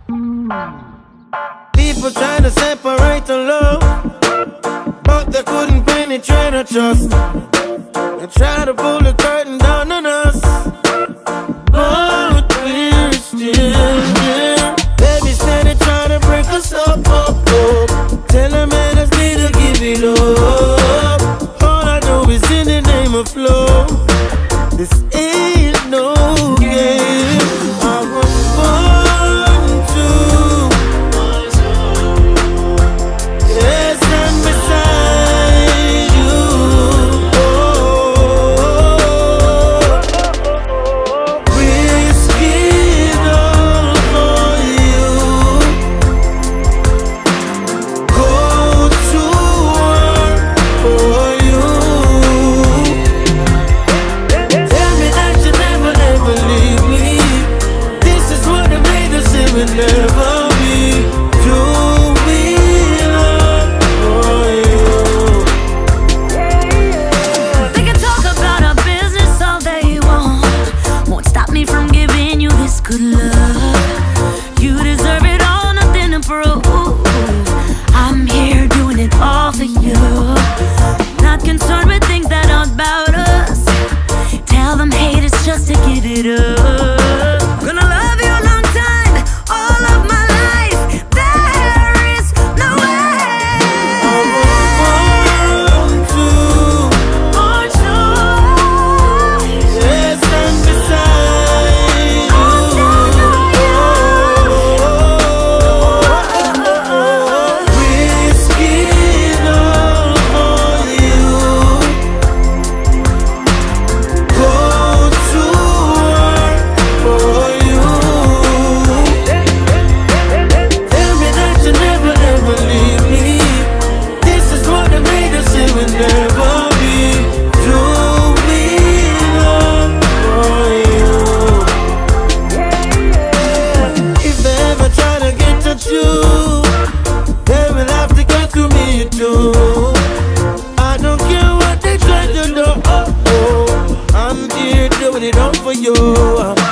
People trying to separate the love, but they couldn't penetrate our trust. They try to pull the curtain down on us, but we're still here. Baby said they try to break us up, up, up. Tell them man I need to give it up. All I know is in the name of love. This ain't no game. I was born to, yes, I'm beside you. Risk it all for you. Go to work for you. Tell me that you never ever leave me. This is what I made us say we'll never be. Do we love for you? They can talk about our business all they want. Won't stop me from giving you this good love. You deserve it all, nothing to prove. I'm here doing it all for you. Not concerned with things that aren't about us. Tell them haters just to give it up. Gonna love you a long time, all of my life. There is no way. I was born to, Aren't you? yes, I'm beside you. Risk it all for you. Go to work for you. Tell me that you never ever leave me. This is what I made us say we'll never be. Do we love for you? If they ever try to get at you, they will have to get to me too. I don't care what they try to do. I'm here doing it all for you.